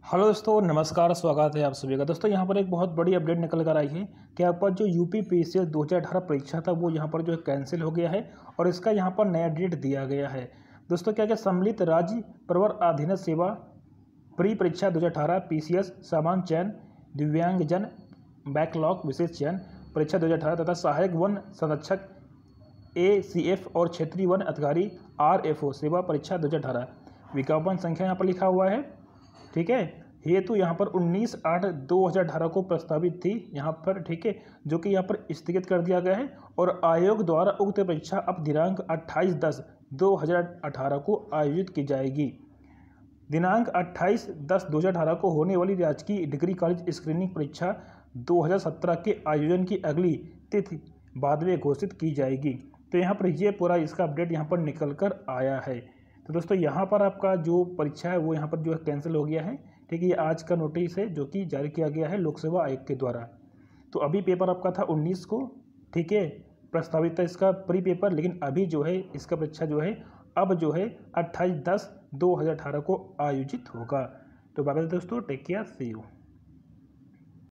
Hello दोस्तों, नमस्कार। स्वागत है आप सभी का। दोस्तों यहाँ पर एक बहुत बड़ी अपडेट निकल कर आई है कि यहाँ पर जो यूपीपीसीएस 2018 परीक्षा था वो यहाँ पर जो है कैंसिल हो गया है और इसका यहाँ पर नया डेट दिया गया है। दोस्तों क्या सम्मिलित राज्य प्रवर अधीन सेवा प्री परीक्षा 2018 पीसीएस सामान्य चयन दिव्यांगजन बैकलॉग विशेष चयन परीक्षा 2018 तथा सहायक वन संरक्षक ACF और क्षेत्रीय वन अधिकारी RFO सेवा परीक्षा 2018 विज्ञापन संख्या यहाँ पर लिखा हुआ है। ठीक है, हेतु यहाँ पर 19/8/2018 को प्रस्तावित थी यहाँ पर। ठीक है, जो कि यहाँ पर स्थगित कर दिया गया है और आयोग द्वारा उक्त परीक्षा अब दिनांक 28/10/2018 को आयोजित की जाएगी। दिनांक 28/10/2018 को होने वाली राजकीय डिग्री कॉलेज स्क्रीनिंग परीक्षा 2017 के आयोजन की अगली तिथि बाद में घोषित की जाएगी। तो यहाँ पर ये पूरा इसका अपडेट यहाँ पर निकल कर आया है। तो दोस्तों यहाँ पर आपका जो परीक्षा है वो यहाँ पर जो है कैंसिल हो गया है। ठीक है, ये आज का नोटिस है जो कि जारी किया गया है लोक सेवा आयोग के द्वारा। तो अभी पेपर आपका था 19 को, ठीक है, प्रस्तावित था इसका प्री पेपर, लेकिन अभी जो है इसका परीक्षा जो है अब जो है 28/10/2018 को आयोजित होगा। तो बाय बाय दोस्तों, टेक केयर, सी यू।